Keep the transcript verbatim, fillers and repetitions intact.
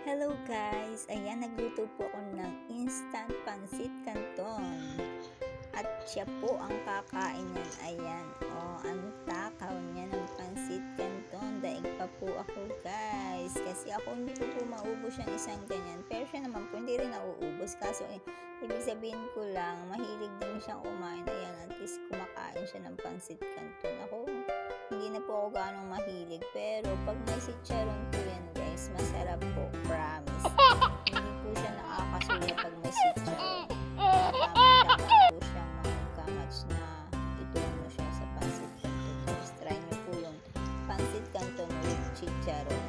Hello guys! Ayan, nagluto po ako ng instant pancit canton. At siya po ang kakain yan. Ayan, o, oh, ang takaw niya ng pancit canton. Daig pa po ako guys. Kasi ako hindi ko po maubos yung isang ganyan. Pero siya naman po hindi rin nauubos. Kaso eh, ibig sabihin ko lang, mahilig din siyang kumain. Ayan, at least kumakain siya ng pancit canton. Ako, hindi na po ako ganong mahilig. Pero pag may sitcharon po yan guys, masarap po, promise. Hindi po siya nakakasuya pag may sitcharon. Tama-tama po siyang magkamatch na ituon mo siya sa pancit canton. Just try niyo po yung pancit canton with chicharon.